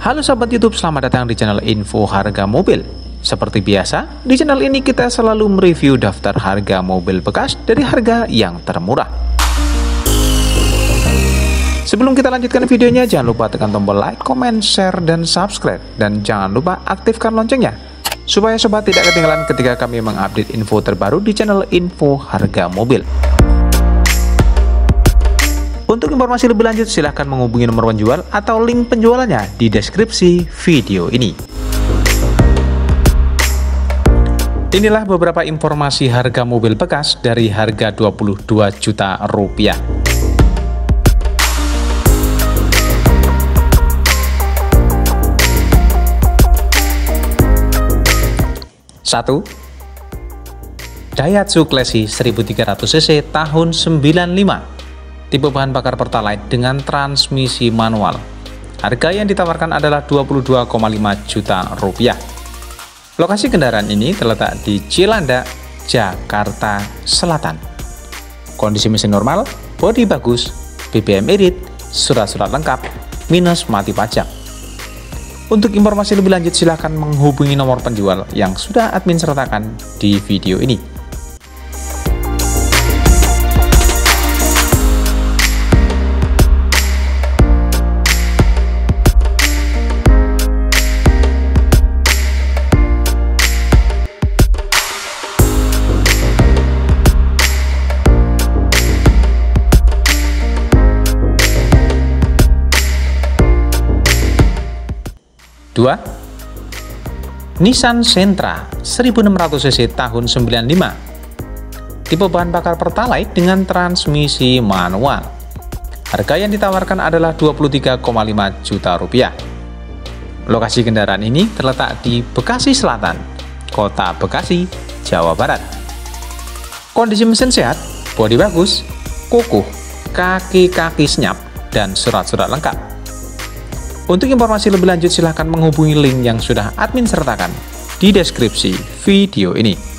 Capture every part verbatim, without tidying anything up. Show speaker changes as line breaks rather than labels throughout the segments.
Halo sahabat YouTube, selamat datang di channel Info Harga Mobil. Seperti biasa, di channel ini kita selalu mereview daftar harga mobil bekas dari harga yang termurah. Sebelum kita lanjutkan videonya, jangan lupa tekan tombol like, comment, share, dan subscribe. Dan jangan lupa aktifkan loncengnya, supaya sobat tidak ketinggalan ketika kami mengupdate info terbaru di channel Info Harga Mobil. Untuk informasi lebih lanjut, silahkan menghubungi nomor penjual atau link penjualannya di deskripsi video ini. Inilah beberapa informasi harga mobil bekas dari harga dua puluh dua juta rupiah. satu. Daihatsu Classy seribu tiga ratus cc tahun sembilan puluh lima. Tipe bahan bakar Pertalite dengan transmisi manual. Harga yang ditawarkan adalah dua puluh dua koma lima juta rupiah. Lokasi kendaraan ini terletak di Cilandak, Jakarta Selatan. Kondisi mesin normal, bodi bagus, B B M irit, surat-surat lengkap, minus mati pajak. Untuk informasi lebih lanjut silahkan menghubungi nomor penjual yang sudah admin sertakan di video ini. dua. Nissan Sentra seribu enam ratus cc tahun sembilan puluh lima. Tipe bahan bakar Pertalite dengan transmisi manual. Harga yang ditawarkan adalah dua puluh tiga koma lima juta rupiah. Lokasi kendaraan ini terletak di Bekasi Selatan, Kota Bekasi, Jawa Barat. Kondisi mesin sehat, bodi bagus, kukuh, kaki-kaki senyap, dan surat-surat lengkap. Untuk informasi lebih lanjut silahkan menghubungi link yang sudah admin sertakan di deskripsi video ini.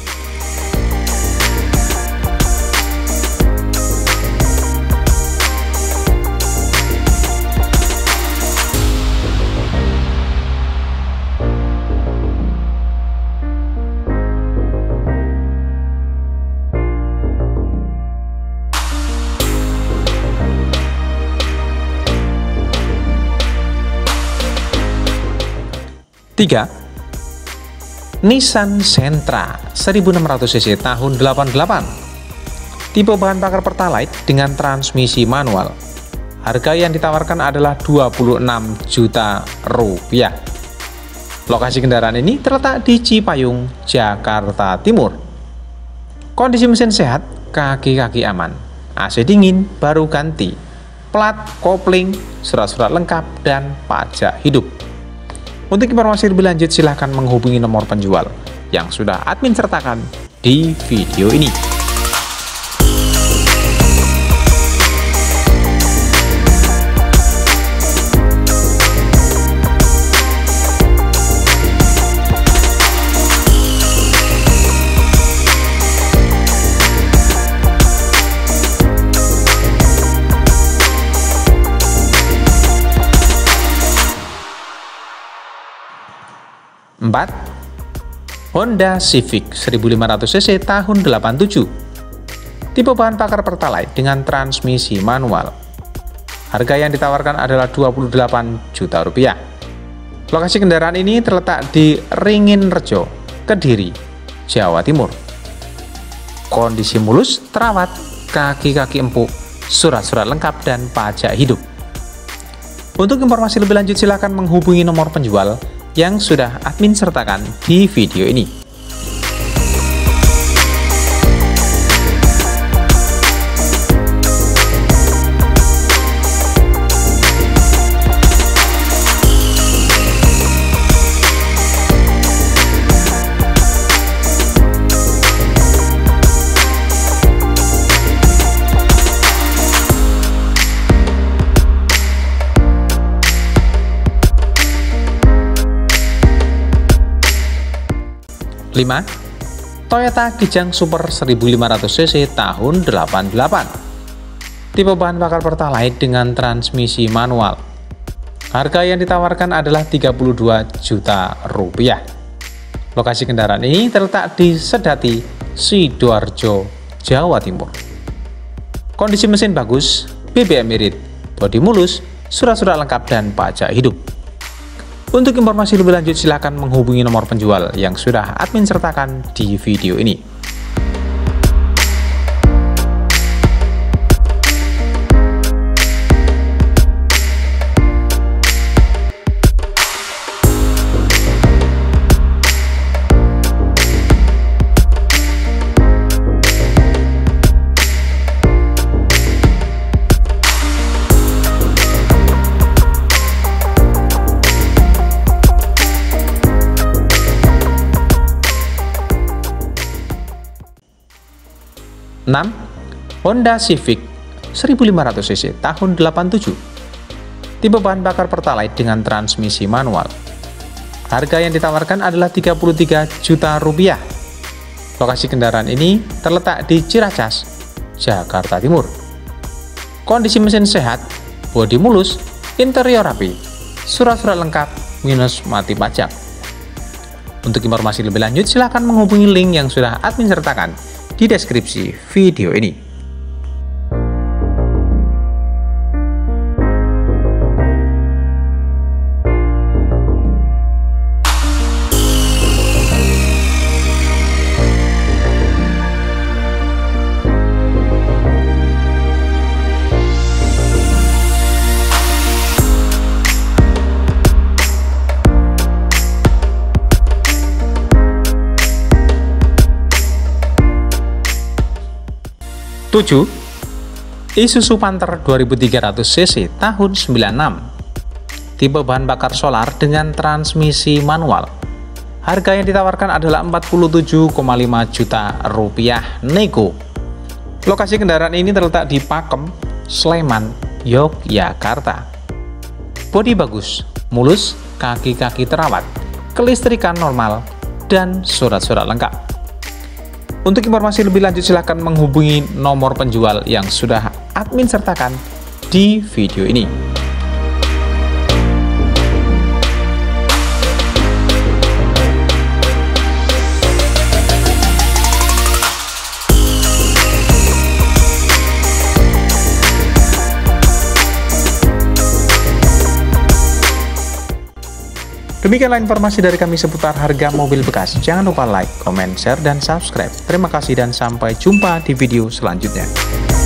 tiga. Nissan Sentra seribu enam ratus cc tahun delapan puluh delapan. Tipe bahan bakar Pertalite dengan transmisi manual. Harga yang ditawarkan adalah dua puluh enam juta rupiah. Lokasi kendaraan ini terletak di Cipayung, Jakarta Timur. Kondisi mesin sehat, kaki-kaki aman, A C dingin baru ganti, plat, kopling, surat-surat lengkap, dan pajak hidup. Untuk informasi lebih lanjut silahkan menghubungi nomor penjual yang sudah admin sertakan di video ini. empat. Honda Civic seribu lima ratus cc tahun delapan puluh tujuh. Tipe bahan bakar Pertalite dengan transmisi manual. Harga yang ditawarkan adalah dua puluh delapan juta rupiah. Lokasi kendaraan ini terletak di Ringin Rejo, Kediri, Jawa Timur. Kondisi mulus, terawat, kaki-kaki empuk, surat-surat lengkap, dan pajak hidup. Untuk informasi lebih lanjut silakan menghubungi nomor penjual yang sudah admin sertakan di video ini. lima. Toyota Kijang Super seribu lima ratus cc tahun delapan puluh delapan. Tipe bahan bakar Pertalite dengan transmisi manual. Harga yang ditawarkan adalah tiga puluh dua juta rupiah. Lokasi kendaraan ini terletak di Sedati, Sidoarjo, Jawa Timur. Kondisi mesin bagus, B B M irit, bodi mulus, surat-surat lengkap dan pajak hidup. Untuk informasi lebih lanjut silakan menghubungi nomor penjual yang sudah admin sertakan di video ini. enam. Honda Civic seribu lima ratus cc tahun delapan puluh tujuh. Tipe bahan bakar Pertalite dengan transmisi manual. Harga yang ditawarkan adalah tiga puluh tiga juta rupiah. Lokasi kendaraan ini terletak di Ciracas, Jakarta Timur. Kondisi mesin sehat, bodi mulus, interior rapi, surat-surat lengkap, minus mati pajak. Untuk informasi lebih lanjut silahkan menghubungi link yang sudah admin sertakan di deskripsi video ini. tujuh. Isuzu Panther dua ribu tiga ratus cc tahun sembilan puluh enam. Tipe bahan bakar solar dengan transmisi manual. Harga yang ditawarkan adalah empat puluh tujuh koma lima juta rupiah nego. Lokasi kendaraan ini terletak di Pakem, Sleman, Yogyakarta. Bodi bagus, mulus, kaki-kaki terawat, kelistrikan normal, dan surat-surat lengkap. Untuk informasi lebih lanjut silahkan menghubungi nomor penjual yang sudah admin sertakan di video ini. Demikianlah informasi dari kami seputar harga mobil bekas. Jangan lupa like, comment, share, dan subscribe. Terima kasih dan sampai jumpa di video selanjutnya.